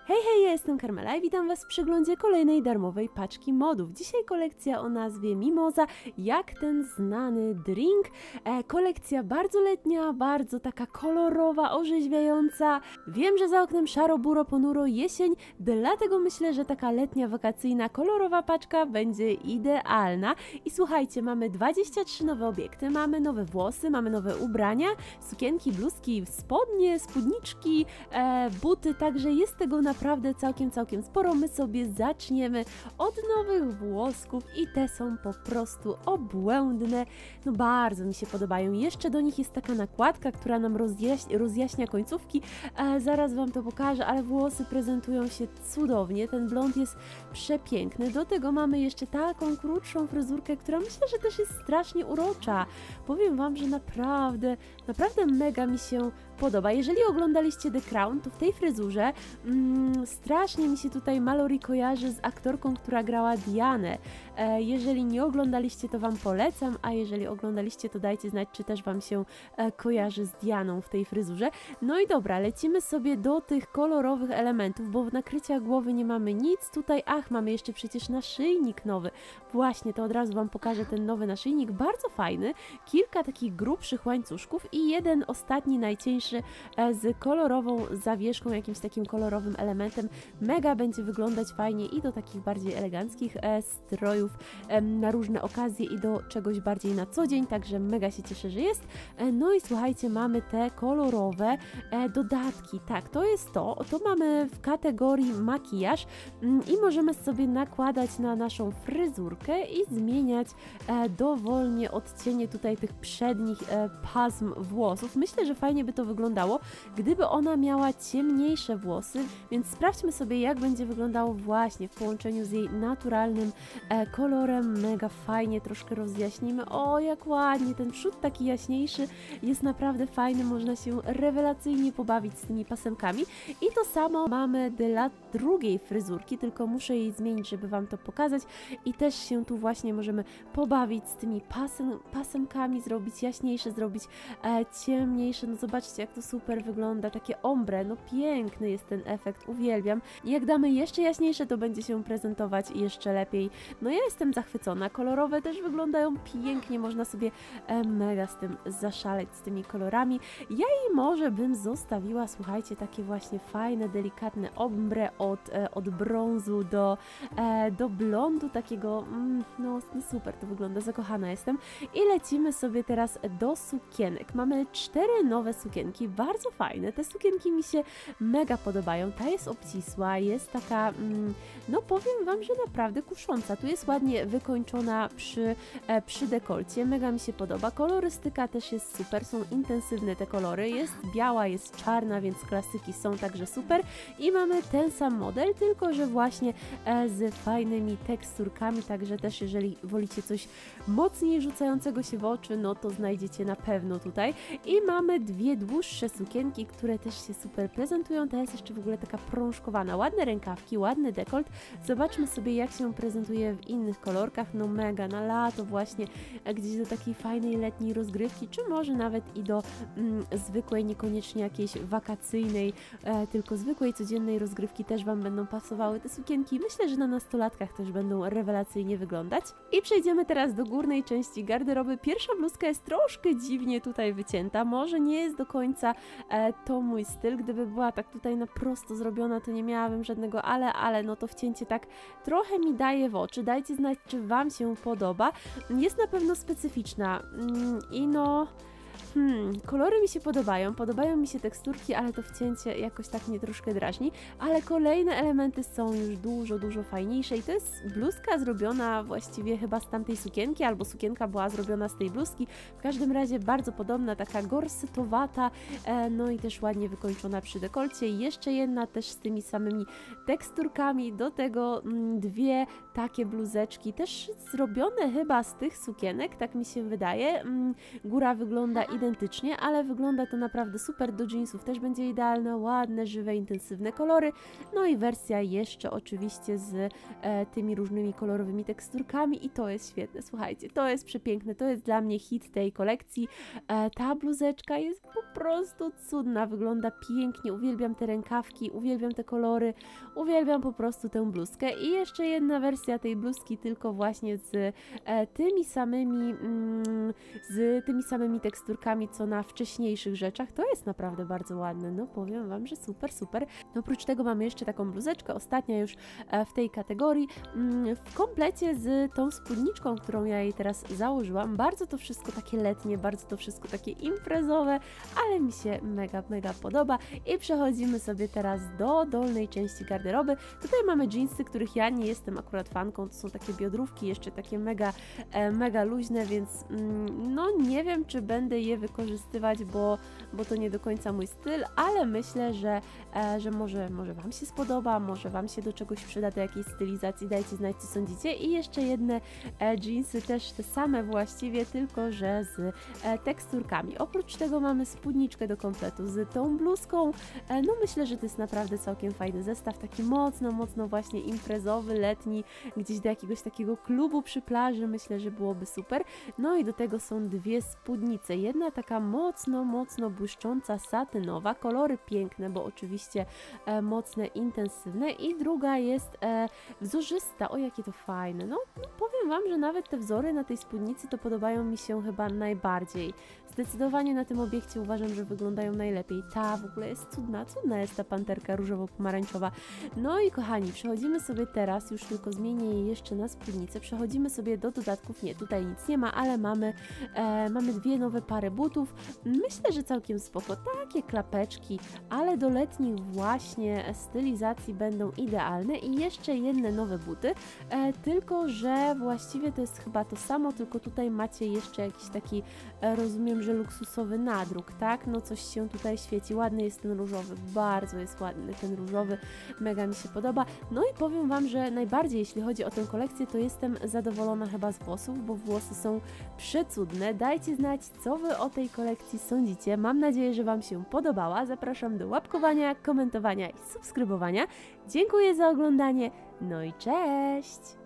Hej, hej, ja jestem Karmela i witam Was w przeglądzie kolejnej darmowej paczki modów. Dzisiaj kolekcja o nazwie Mimoza, jak ten znany drink. Kolekcja bardzo letnia, bardzo taka kolorowa, orzeźwiająca. Wiem, że za oknem szaro, buro, ponuro, jesień, dlatego myślę, że taka letnia, wakacyjna, kolorowa paczka będzie idealna. I słuchajcie, mamy 23 nowe obiekty, mamy nowe włosy, mamy nowe ubrania, sukienki, bluzki, spodnie, spódniczki, buty, także jest tego naprawdę całkiem sporo. My sobie zaczniemy od nowych włosków i te są po prostu obłędne. No bardzo mi się podobają. Jeszcze do nich jest taka nakładka, która nam rozjaśnia końcówki. Zaraz Wam to pokażę, ale włosy prezentują się cudownie. Ten blond jest przepiękny. Do tego mamy jeszcze taką krótszą fryzurkę, która myślę, że też jest strasznie urocza. Powiem Wam, że naprawdę mega mi się podoba. Jeżeli oglądaliście The Crown, to w tej fryzurze strasznie mi się tutaj Mallory kojarzy z aktorką, która grała Dianę. Jeżeli nie oglądaliście, to Wam polecam, a jeżeli oglądaliście, to dajcie znać, czy też Wam się kojarzy z Dianą w tej fryzurze. No i dobra, lecimy sobie do tych kolorowych elementów, bo w nakryciach głowy nie mamy nic. Tutaj, mamy jeszcze przecież naszyjnik nowy. Właśnie, to od razu Wam pokażę ten nowy naszyjnik, bardzo fajny. Kilka takich grubszych łańcuszków i jeden ostatni, najcieńszy z kolorową zawieszką, jakimś takim kolorowym elementem. Mega będzie wyglądać fajnie i do takich bardziej eleganckich strojów na różne okazje i do czegoś bardziej na co dzień, także mega się cieszę, że jest. No i słuchajcie, mamy te kolorowe dodatki. Tak, to jest to mamy w kategorii makijaż i możemy sobie nakładać na naszą fryzurkę i zmieniać dowolnie odcienie tutaj tych przednich pasm włosów. Myślę, że fajnie by to wyglądało, gdyby ona miała ciemniejsze włosy, więc sprawdźmy sobie, jak będzie wyglądało właśnie w połączeniu z jej naturalnym kolorem. Mega fajnie, troszkę rozjaśnimy. O, jak ładnie, ten przód taki jaśniejszy jest naprawdę fajny, można się rewelacyjnie pobawić z tymi pasemkami. I to samo mamy dla drugiej fryzurki, tylko muszę jej zmienić, żeby Wam to pokazać i też się tu właśnie możemy pobawić z tymi pasemkami, zrobić jaśniejsze, zrobić ciemniejsze. No zobaczcie, jak to super wygląda, takie ombre, no piękny jest ten efekt, uwielbiam. I jak damy jeszcze jaśniejsze, to będzie się prezentować jeszcze lepiej. No ja jestem zachwycona, kolorowe też wyglądają pięknie, można sobie mega z tym zaszaleć, z tymi kolorami. Ja jej może bym zostawiła, słuchajcie, takie właśnie fajne, delikatne ombre od brązu do blondu, takiego, no super to wygląda, zakochana jestem. I lecimy sobie teraz do sukienek. Mamy 4 nowe sukienki, bardzo fajne, te sukienki mi się mega podobają, ta jest obcisła, jest taka, no powiem Wam, że naprawdę kusząca, tu jest ładnie wykończona przy dekolcie, mega mi się podoba, kolorystyka też jest super, są intensywne te kolory, jest biała, jest czarna, więc klasyki są także super i mamy ten sam model, tylko że właśnie z fajnymi teksturkami, także też jeżeli wolicie coś mocniej rzucającego się w oczy, no to znajdziecie na pewno tutaj. I mamy dwie dłuższe sukienki, które też się super prezentują, ta jest jeszcze w ogóle taka prążkowana, ładne rękawki, ładny dekolt. Zobaczmy sobie, jak się prezentuje w innych kolorkach, no mega, na lato właśnie, gdzieś do takiej fajnej letniej rozgrywki, czy może nawet i do zwykłej, niekoniecznie jakiejś wakacyjnej, tylko zwykłej, codziennej rozgrywki też Wam będą pasowały te sukienki. Myślę, że na nastolatkach też będą rewelacyjnie wyglądać. I przejdziemy teraz do górnej części garderoby. Pierwsza bluzka jest troszkę dziwnie tutaj wycięta, może nie jest do końca to mój styl, gdyby była tak tutaj na prosto zrobiona, to nie miałabym żadnego ale no to wcięcie tak trochę mi daje w oczy. Dajcie znać, czy Wam się podoba. Jest na pewno specyficzna i no... kolory mi się podobają mi się teksturki, ale to wcięcie jakoś tak mnie troszkę drażni, ale kolejne elementy są już dużo fajniejsze i to jest bluzka zrobiona właściwie chyba z tamtej sukienki, albo sukienka była zrobiona z tej bluzki, w każdym razie bardzo podobna, taka gorsetowata, no i też ładnie wykończona przy dekolcie. Jeszcze jedna też z tymi samymi teksturkami, do tego dwie takie bluzeczki, też zrobione chyba z tych sukienek, tak mi się wydaje. Góra wygląda idealnie identycznie, ale wygląda to naprawdę super, do jeansów też będzie idealna, ładne, żywe, intensywne kolory, no i wersja jeszcze oczywiście z tymi różnymi kolorowymi teksturkami i to jest świetne, słuchajcie, to jest przepiękne, to jest dla mnie hit tej kolekcji. Ta bluzeczka jest po prostu cudna, wygląda pięknie, uwielbiam te rękawki, uwielbiam te kolory, uwielbiam po prostu tę bluzkę i jeszcze jedna wersja tej bluzki, tylko właśnie z tymi samymi teksturkami, co na wcześniejszych rzeczach, to jest naprawdę bardzo ładne, no powiem Wam, że super, super. No, oprócz tego mamy jeszcze taką bluzeczkę, ostatnia już w tej kategorii, w komplecie z tą spódniczką, którą ja jej teraz założyłam. Bardzo to wszystko takie letnie, bardzo to wszystko takie imprezowe, ale mi się mega, mega podoba i przechodzimy sobie teraz do dolnej części garderoby. Tutaj mamy dżinsy, których ja nie jestem akurat fanką, to są takie biodrówki, jeszcze takie mega, mega luźne, więc no nie wiem, czy będę je wykorzystywać, bo to nie do końca mój styl, ale myślę, że może Wam się spodoba, może Wam się do czegoś przyda, do jakiejś stylizacji, dajcie znać, co sądzicie. I jeszcze jedne dżinsy, też te same właściwie, tylko że z teksturkami. Oprócz tego mamy spódniczkę do kompletu z tą bluzką, no myślę, że to jest naprawdę całkiem fajny zestaw, taki mocno, mocno właśnie imprezowy, letni, gdzieś do jakiegoś takiego klubu przy plaży, myślę, że byłoby super. No i do tego są dwie spódnice, jedna taka mocno, mocno błyszcząca, satynowa, kolory piękne, bo oczywiście mocne, intensywne i druga jest wzorzysta, o jakie to fajne, no powiem Wam, że nawet te wzory na tej spódnicy to podobają mi się chyba najbardziej. Zdecydowanie na tym obiekcie uważam, że wyglądają najlepiej. Ta w ogóle jest cudna, cudna jest ta panterka różowo-pomarańczowa. No i kochani, przechodzimy sobie teraz, już tylko zmienię jej jeszcze na spódnicę, przechodzimy sobie do dodatków, nie, tutaj nic nie ma, ale mamy dwie nowe pary butów, myślę, że całkiem spoko, takie klapeczki, ale do letnich właśnie stylizacji będą idealne i jeszcze jedne nowe buty, tylko że właściwie to jest chyba to samo, tylko tutaj macie jeszcze jakiś taki, rozumiem, że luksusowy nadruk, tak? No coś się tutaj świeci, ładny jest ten różowy, bardzo jest ładny ten różowy, mega mi się podoba. No i powiem Wam, że najbardziej jeśli chodzi o tę kolekcję, to jestem zadowolona chyba z włosów, bo włosy są przecudne. Dajcie znać, co Wy o tej kolekcji sądzicie. Mam nadzieję, że Wam się podobała. Zapraszam do łapkowania, komentowania i subskrybowania. Dziękuję za oglądanie, no i cześć!